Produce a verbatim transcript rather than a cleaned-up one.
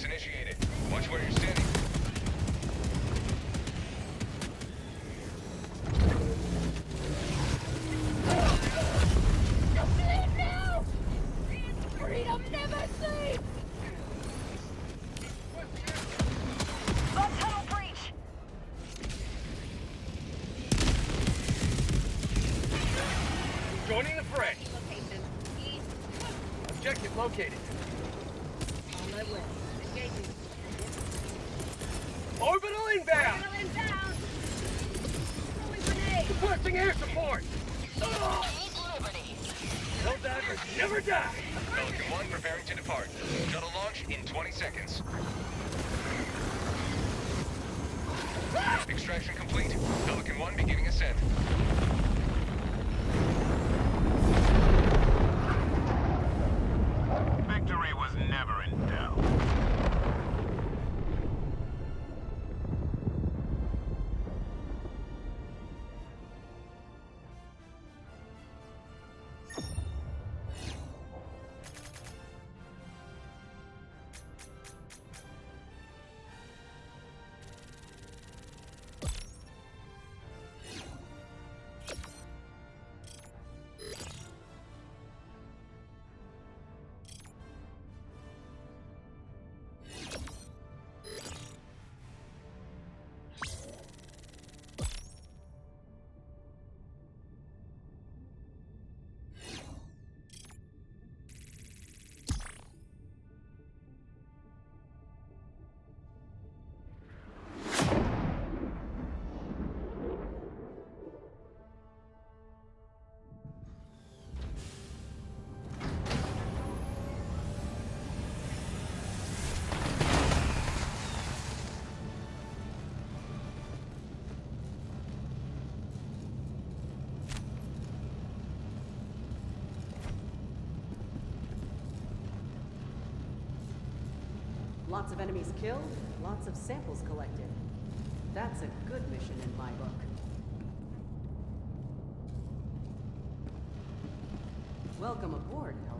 Sequence initiated. Watch where you're standing. Sleep now! Freedom never sleeps! Bug tunnel breach! Joining the fray. Location east. Objective located. On my way. Engaging. Orbital inbound! Orbital inbound! Throwing grenade! Requesting air support! Seize Liberty! Helldivers never die! Pelican one preparing to depart. Shuttle launch in twenty seconds. Extraction complete. Pelican one beginning ascent. Victory was never in doubt. Lots of enemies killed, lots of samples collected. That's a good mission in my book. Welcome aboard,